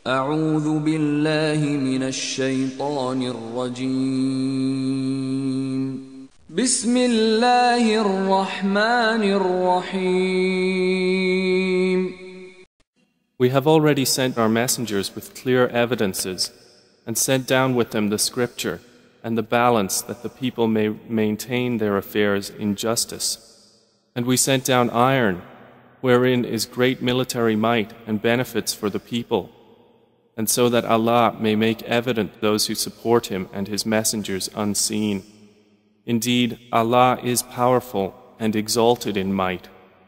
أعوذ بالله من الشيطان الرجيم. بسم الله الرحمن الرحيم. We have already sent our messengers with clear evidences and sent down with them the scripture and the balance that the people may maintain their affairs in justice. And we sent down iron, wherein is great military might and benefits for the people, and so that Allah may make evident those who support Him and His messengers unseen. Indeed, Allah is powerful and exalted in might.